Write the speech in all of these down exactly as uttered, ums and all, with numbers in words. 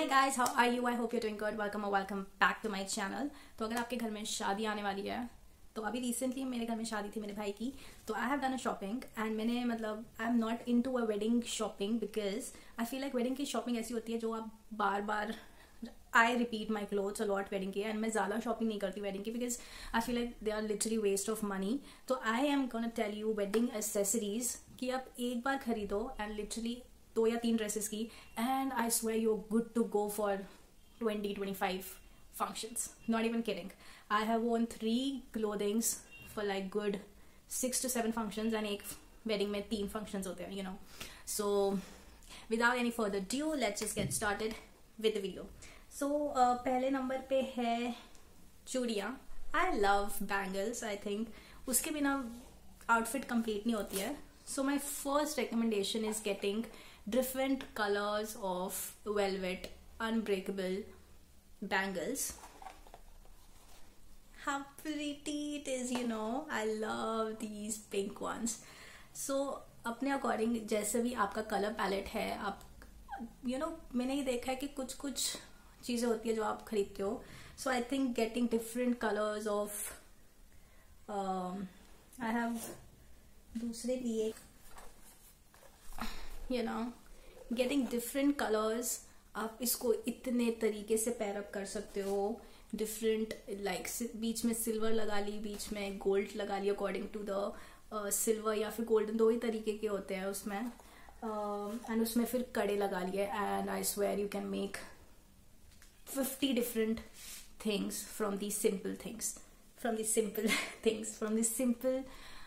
Hi guys, how are you? I hope you doing good. Welcome और welcome back to my channel. तो अगर आपके घर में शादी आने वाली है, तो अभी रिसेंटली मेरे घर में शादी थी मेरे भाई की, तो I have done a shopping and मैंने मतलब I am not into a wedding shopping because I feel like wedding की शॉपिंग ऐसी होती है जो आप बार बार I repeat my clothes a lot wedding की, एंड मैं ज़्यादा शॉपिंग नहीं करती वेडिंग की because I feel like they are literally waste of money. तो I am gonna tell you wedding accessories कि आप एक बार खरीदो एंड लिटरली दो या तीन ड्रेसेस की and I swear you are good to go for twenty twenty five functions. Not even kidding. I have worn three clothings for like good six to seven functions and एक wedding में तीन functions होते हैं, you know. So without any further ado, let's just get started with the video. So uh, पहले number पे है चूड़ियाँ. I love bangles. I think उसके बिना outfit complete नहीं होती है. So my first recommendation is getting different colors of velvet unbreakable bangles. How pretty it is, you know. I love these pink ones. So अपने according जैसे भी आपका colour palette है, आप यू you नो know, मैंने ये देखा है कि कुछ कुछ चीजें होती है जो आप खरीदते हो. So I think getting different colours of I have दूसरे लिए you know getting different colours. आप इसको इतने तरीके से पैरअप कर सकते हो. डिफरेंट लाइक बीच में सिल्वर लगा ली, बीच में गोल्ड लगा ली अकॉर्डिंग टू द सिल्वर या फिर गोल्डन, दो ही तरीके के होते हैं उसमें. एंड uh, उसमें फिर कड़े लगा लिए and I swear you can make fifty different things from the simple things from the simple things from the simple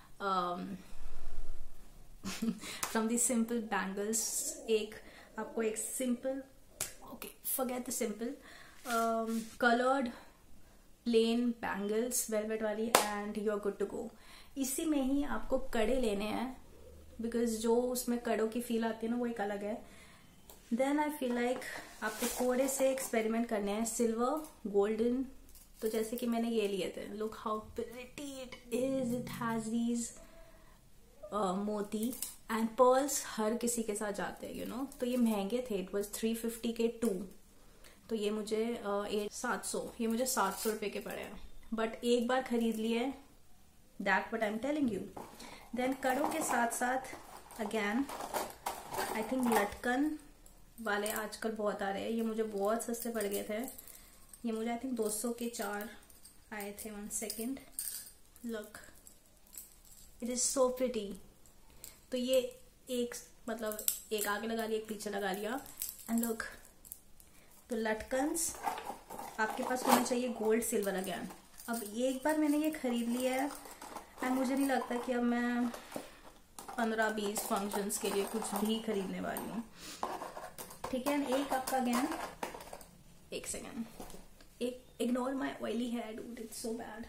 from the simple bangles. एक आपको एक simple okay forget the simple um, colored plain bangles velvet वाली and you're good to go. इसी में ही आपको कड़े लेने हैं because जो उसमें कड़ों की फील आती है ना वो एक अलग है. then I feel like आपको कोड़े से एक्सपेरिमेंट करने हैं सिल्वर गोल्डन. तो जैसे कि मैंने ये लिए थे, look how pretty it is. it has these uh, मोती एंड पर्ल्स हर किसी के साथ जाते हैं, यू नो. तो ये महंगे थे. इट वॉज थ्री फिफ्टी के टू. तो ये मुझे एट सात सौ ये मुझे सात सौ रुपए के पड़े हैं. बट एक बार खरीद लिए, that what I am telling you. Then कड़ों के साथ साथ अगेन आई थिंक लटकन वाले आजकल बहुत आ रहे हैं. ये मुझे बहुत सस्ते पड़ गए थे. ये मुझे आई थिंक दो सौ के चार आए थे. One second, look, it is so pretty. तो ये एक मतलब एक आगे लगा लिया, एक पीछे लगा लिया एंड लुक. तो लटकन्स आपके पास होना चाहिए गोल्ड सिल्वर अगेन. अब एक बार मैंने ये खरीद लिया है एंड मुझे नहीं लगता कि अब मैं पंद्रह बीस फंक्शंस के लिए कुछ भी खरीदने वाली हूँ. ठीक है. एक आपका अगेन एक सेकेंड, एक ignore my oily hair dude, it's so bad.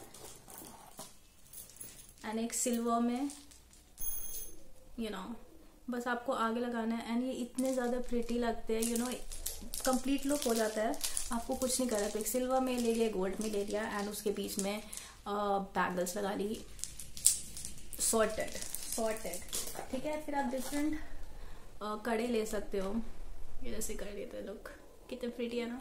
And एक सिल्वर में यू नो बस आपको आगे लगाना है एंड ये इतने ज़्यादा प्रिटी लगते हैं, यू नो कंप्लीट लुक हो जाता है. आपको कुछ नहीं करा. तो एक सिल्वर में ले लिया, गोल्ड में ले लिया एंड उसके बीच में बैंगल्स लगा ली. सॉर्टेड सॉर्टेड ठीक है. फिर आप डिफरेंट कड़े ले सकते हो. ये जैसे कड़े लेते हैं, लुक कितने प्रिटी है ना.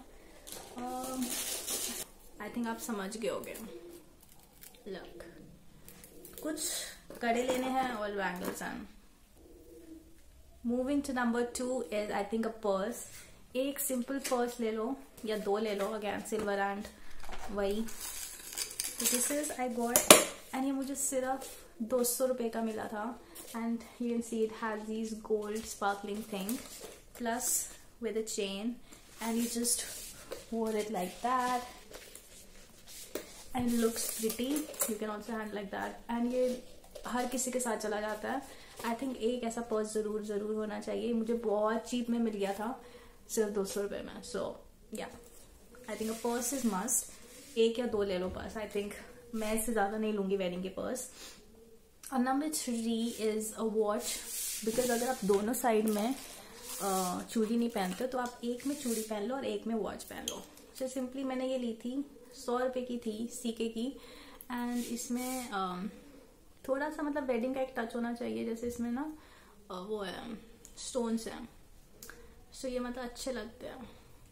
आई थिंक आप समझ गए होगे. लुक, कुछ कड़े लेने हैं और bangles and moving to number two is I think a purse. एक सिंपल पर्स ले लो या दो ले लो अगेन सिल्वर एंड वही. This is I got and ये मुझे सिर्फ दो सौ रुपए का मिला था. And you can see it has these gold sparkling thing plus with a chain and you just wore it like that and it looks pretty. You can also hand like that and ये हर किसी के साथ चला जाता है. I think एक ऐसा purse जरूर जरूर होना चाहिए. मुझे बहुत चीप में मिल गया था, सिर्फ दो सौ रुपए में. So yeah I think a purse is must. एक या दो ले लो पर्स. आई थिंक मैं इससे ज्यादा नहीं लूंगी वेडिंग के पर्स. और number three is a watch because अगर आप दोनों साइड में uh, चूड़ी नहीं पहनते तो आप एक में चूड़ी पहन लो और एक में वॉच पहन लो. तो सिंपली मैंने ये ली थी, सौ रुपए की थी सीके की. एंड इसमें uh, थोड़ा सा मतलब वेडिंग का एक टच होना चाहिए. जैसे इसमें ना वो है स्टोन्स हैं, सो ये मतलब अच्छे लगते हैं.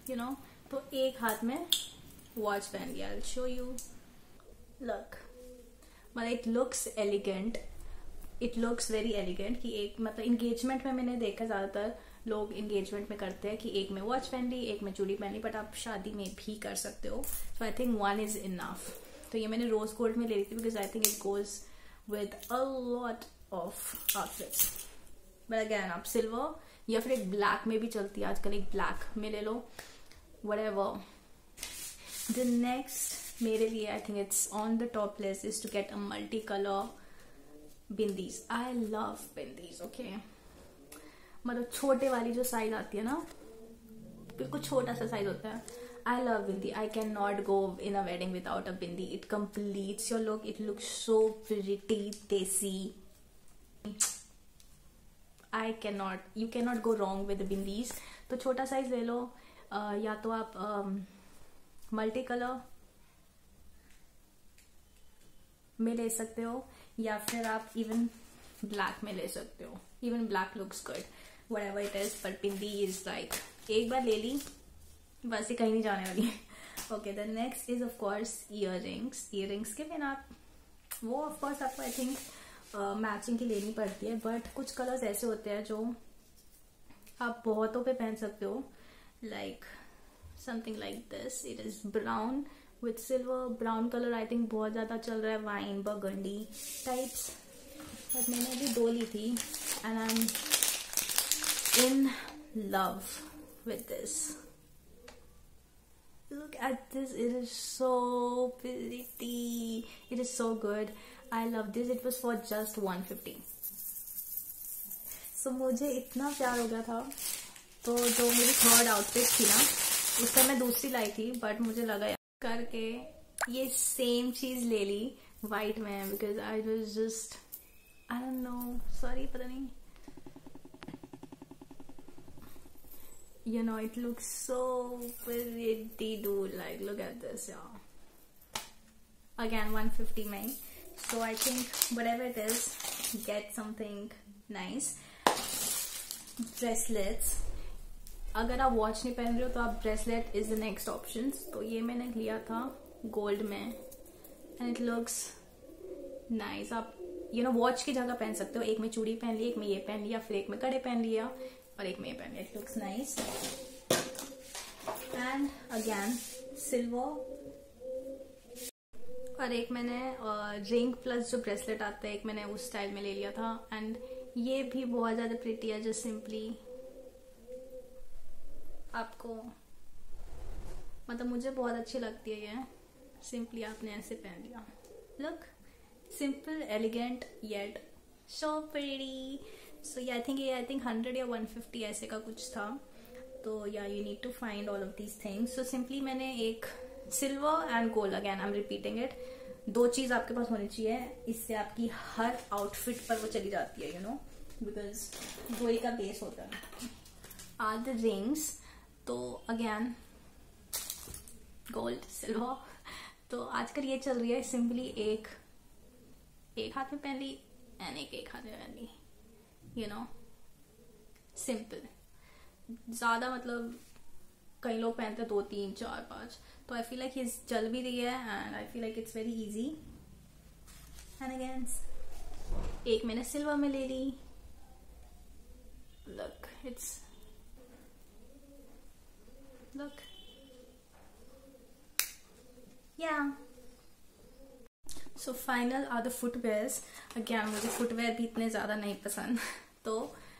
You know. तो एक हाथ में वॉच पहन लिया. I'll show you. Look, मतलब it looks elegant. It looks very elegant. कि एक मतलब इंगेजमेंट में मैंने देखा ज्यादातर लोग इंगेजमेंट में करते हैं कि एक में वॉच पहन ली, एक में चूड़ी पहन ली, बट आप शादी में भी कर सकते हो. So I think one is enough. तो ये मैंने रोज गोल्ड में ले ली थी because I think it goes with a lot of outfits. But again आप सिल्वर या फिर एक ब्लैक में भी चलती है आजकल, एक ब्लैक में ले लो, व्हाटएवर. द नेक्स्ट मेरे लिए I think it's on the top list is to get a multi colour bindis. I love bindis. Okay, मतलब छोटे वाली जो साइज आती है ना, बिल्कुल छोटा सा साइज होता है. I love bindi. I can not go in a wedding without a bindi. It completes your look. It looks so pretty, desi. I can not, you can not go wrong with bindis. तो छोटा साइज ले लो, uh, या तो आप multi um, colour में ले सकते हो, या फिर आप इवन ब्लैक में ले सकते हो. Even black looks good, whatever it is, but bindi is like एक बार ले ली बस, ये कहीं नहीं जाने वाली. Okay, the next is of course earrings. Earrings के बिना वो ऑफ कोर्स आपको आई थिंक मैचिंग की लेनी पड़ती है, बट कुछ कलर्स ऐसे होते हैं जो आप बहुतों पे पहन सकते हो. Like something like this. It is brown with silver. Brown colour I think बहुत ज्यादा चल रहा है, वाइन बर्गंडी टाइप्स. बट मैंने अभी दो ली थी and I am in love with this. Look at this. It is so pretty. It is so good. I love this. It was for just one fifty. So मुझे इतना प्यार हो गया था. तो जो मेरी थर्ड आउटफिट थी ना, उसका मैं दूसरी लाई थी, बट मुझे लगा करके ये सेम चीज ले ली वाइट में, because I was just I don't know, sorry, पता नहीं. You know, it looks so pretty, dude. Like, look at this, yeah. Again, one fifty mein. So I think whatever it is, get something nice. Bracelets. अगर आप watch नहीं पहन रहे हो तो आप bracelet is the next option. तो ये मैंने लिया था गोल्ड में एंड इट लुक्स नाइस. आप यू नो वॉच की जगह पहन सकते हो. एक में चूड़ी पहन ली, एक में ये पहन लिया, फिर एक में कड़े पहन लिया और एक में ये पहन लिया. It looks nice. And again silver. और एक मैंने रिंग प्लस जो ब्रेसलेट आता है, एक मैंने उस स्टाइल में ले लिया था. एंड ये भी बहुत ज्यादा प्रिटी है. जो सिंपली आपको मतलब मुझे बहुत अच्छी लगती है ये. सिंपली आपने ऐसे पहन लिया. Look simple, elegant yet so pretty. So I think ये आई थिंक हंड्रेड या वन फिफ्टी ऐसे का कुछ था. तो yeah you need to find all of these things. So simply मैंने एक silver and gold, again I am repeating it, दो चीज आपके पास होनी चाहिए. इससे आपकी हर आउटफिट पर वो चली जाती है, यू नो, बिकॉज दो ही का बेस होता है. Are the rings. तो अगेन गोल्ड, सिल्वर. तो आजकल ये चल रही है सिंपली एक एक हाथ में पहन ली एंड एक एक हाथ में पहन ली, यू नो, सिंपल. ज्यादा मतलब कई लोग पहनते हैं दो तीन चार पांच. तो आई फील लाइक ये चल भी रही है and I feel like it's very easy. And again एक मैंने सिल्वर में ले ली. Look it's look yeah. So final are the footwears. अगेन मुझे फुटवेयर भी इतने ज्यादा नहीं पसंद. तो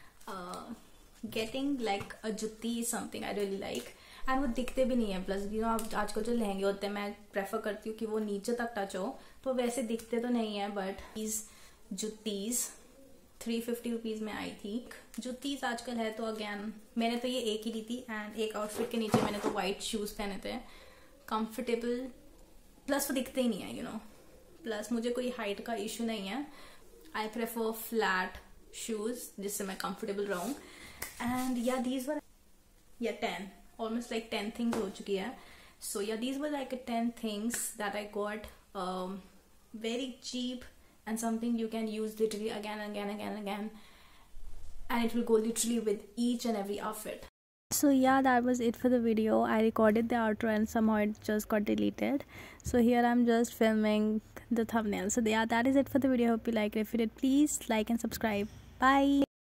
getting like a jutti is something I really like. And वो दिखते भी नहीं है. प्लस यू नो आजकल जो लहंगे होते हैं मैं प्रेफर करती हूँ कि वो नीचे तक टच हो. तो वैसे दिखते तो नहीं है. But these juttis three fifty rupees में आई थी. जुत्तीज आजकल है. तो अगेन मैंने तो ये एक ही ली थी एंड एक आउटफिट के नीचे मैंने तो व्हाइट शूज पहने थे. कंफर्टेबल, प्लस वो दिखते ही नहीं है, यू नो. प्लस मुझे कोई हाइट का इशू नहीं है. आई प्रेफर फ्लैट शूज जिससे मैं कंफर्टेबल रहूं. एंड या these were yeah ten almost like ten things हो चुकी है. So yeah, these were like ten things that I got um, very cheap and something you can use literally again and again and again and again and it will go literally with each and every outfit. so yeah, that was it for the video. I recorded the outro and somehow it just got deleted, so here I'm just filming the thumbnail. So yeah, that is it for the video. Hope you liked it. If you did, please like and subscribe. Bye.